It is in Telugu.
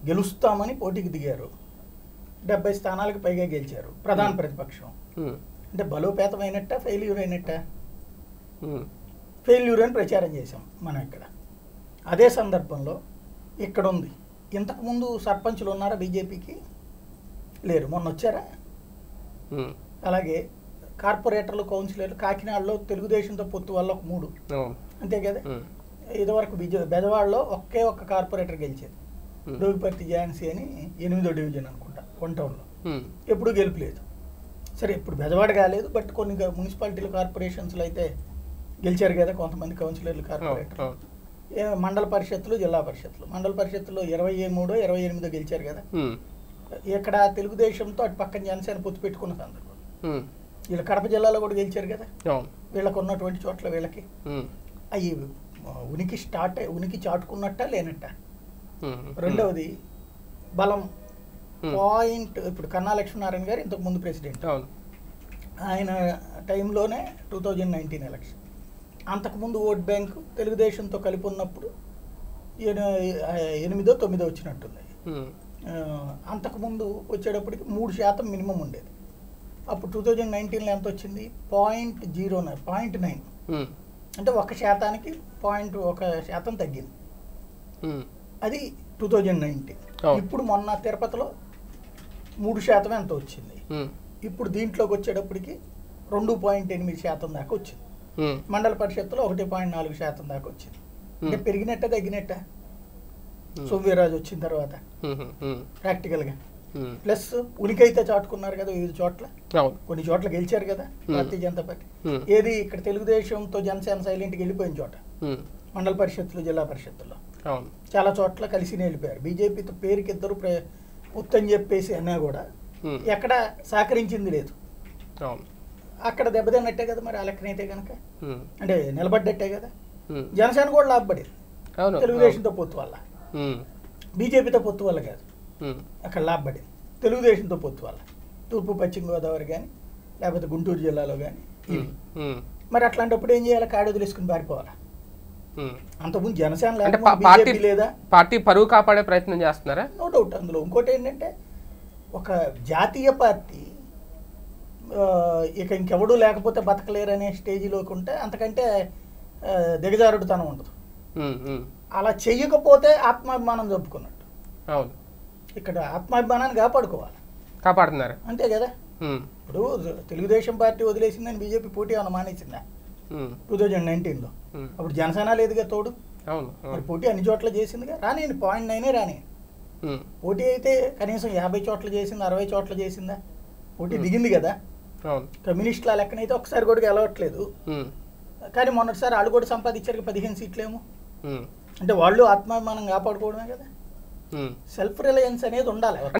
గెలుస్తామని పోటీకి దిగారు. 70 స్థానాలకు పైగా గెలిచారు. ప్రధాన ప్రతిపక్షం అంటే బలోపేతమైనట్ట, ఫెయిల్యూర్ అయినట్ట? ఫెయిల్యూర్ అని ప్రచారం చేశాం మనం ఇక్కడ. అదే సందర్భంలో ఇక్కడ ఉంది, ఇంతకుముందు సర్పంచులు ఉన్నారా బీజేపీకి? లేరు. మొన్న వచ్చారా? అలాగే కార్పొరేటర్లు, కౌన్సిలర్లు కాకినాడలో తెలుగుదేశంతో పొత్తు వల్ల ఒక 3 అంతే కదా. ఇదివరకు బెజవాడలో ఒకే ఒక్క కార్పొరేటర్ గెలిచేది, డోగిపర్తి ఝాన్సీ అని 8వ డివిజన్ అనుకుంటా, వన్ టౌన్లో. ఎప్పుడు గెలుపులేదు. సరే ఇప్పుడు బెజవాడ కాలేదు, బట్ కొన్ని మున్సిపాలిటీలు, కార్పొరేషన్స్లో అయితే గెలిచారు కదా కొంతమంది కౌన్సిలర్లు, కార్పొరేటర్లు. మండల పరిషత్తులు, జిల్లా పరిషత్తులు. మండల పరిషత్తులో 23, 28 గెలిచారు కదా. ఇక్కడ తెలుగుదేశంతో అటు పక్కన జనసేన పొత్తు పెట్టుకున్న సందర్భం. వీళ్ళు కడప జిల్లాలో కూడా గెలిచారు కదా. వీళ్ళకు ఉన్నటువంటి చోట్ల వీళ్ళకి అవి ఉనికి చాటుకున్నట్ట లేనట్ట? రెండవది బలం పాయింట్. ఇప్పుడు కన్నా లక్ష్మీనారాయణ గారు ఇంతకు ముందు ప్రెసిడెంట్, ఆయన టైంలోనే 2019 ఎలక్షన్. అంతకుముందు ఓట్ బ్యాంకు తెలుగుదేశంతో కలిపి ఉన్నప్పుడు 8, 9 వచ్చినట్టుంది. అంతకుముందు వచ్చేటప్పటికి 3% మినిమం ఉండేది. అప్పుడు 2019లో ఎంత వచ్చింది? 0.9. అంటే 1%కి 1% తగ్గింది. అది 2019. ఇప్పుడు మొన్న తిరుపతిలో 3% ఎంత వచ్చింది. ఇప్పుడు దీంట్లోకి వచ్చేటప్పటికి 2.8% దాకా వచ్చింది. మండల పరిషత్తులో 1.4% దాకా వచ్చింది. అంటే పెరిగినట్ట తగ్గినట్ట? సోమవీర్రాజు వచ్చిన తర్వాత ప్రాక్టికల్గా. ప్లస్ ఉనికైతే చాటుకున్నారు కదా వివిధ చోట్ల, కొన్ని చోట్ల గెలిచారు కదా భారతీయ జనతా పార్టీ. ఏది ఇక్కడ తెలుగుదేశంతో జనసేన సైలెంట్కి వెళ్ళిపోయిన చోట మండల పరిషత్తులు, జిల్లా పరిషత్తుల్లో చాలా చోట్ల కలిసి వెళ్ళిపోయారు. బీజేపీతో పేరుకి ఇద్దరు ఉత్తని చెప్పేసి అన్నా కూడా ఎక్కడ సహకరించింది లేదు. అక్కడ దెబ్బతిన్నట్టే కదా మరి ఆ లెక్కనైతే కనుక, అంటే నిలబడ్డట్టే కదా. జనసేన కూడా లాభపడేది తెలుగుదేశంతో పొత్తు వల్ల, బీజేపీతో పొత్తు వల్ల కాదు. అక్కడ లాభపడేది తెలుగుదేశంతో పొత్తు వల్ల. తూర్పు పశ్చిమ గోదావరి కానీ లేకపోతే గుంటూరు జిల్లాలో కానీ ఇవి. మరి అట్లాంటప్పుడు ఏం చేయాలి? కాడు వదిలేసుకుని పారిపోవాలా? అంతకుముందు జనసేన లేదా పార్టీ పరువు కాపాడే ప్రయత్నం చేస్తున్నారా? No doubt. అందులో ఇంకోటి ఏంటంటే ఒక జాతీయ పార్టీ ఇక ఇంకెవడూ లేకపోతే బతకలేరనే స్టేజ్లోకి ఉంటే అంతకంటే దిగజారుడుతనం ఉండదు. అలా చెయ్యకపోతే ఆత్మాభిమానం చంపుకున్నట్టు. ఇక్కడ ఆత్మాభిమానాన్ని కాపాడుతున్నారు అంతే కదా. ఇప్పుడు తెలుగుదేశం పార్టీ వదిలేసిందని బీజేపీ పోటీ ఏమైనా మానేసిందా 2019లో? అప్పుడు జనసేన లేదుగా తోడు. మరి పోటీ అన్ని చోట్ల చేసిందిగా. రానియండి 0.9 రాని. పోటీ అయితే కనీసం 50 చోట్ల చేసిందా, 60 చోట్ల చేసిందా? పోటీ దిగింది కదా. కమ్యూనిస్టుల లెక్కనైతే ఒకసారి కూడా గెలవట్లేదు. కానీ మొన్నటిసారి వాళ్ళు కూడా సంపాదించారు 15 సీట్లేమో. అంటే వాళ్ళు ఆత్మాభిమానం కాపాడుకోవడమే కదా. సెల్ఫ్ రిలయన్స్ అనేది ఉండాలి.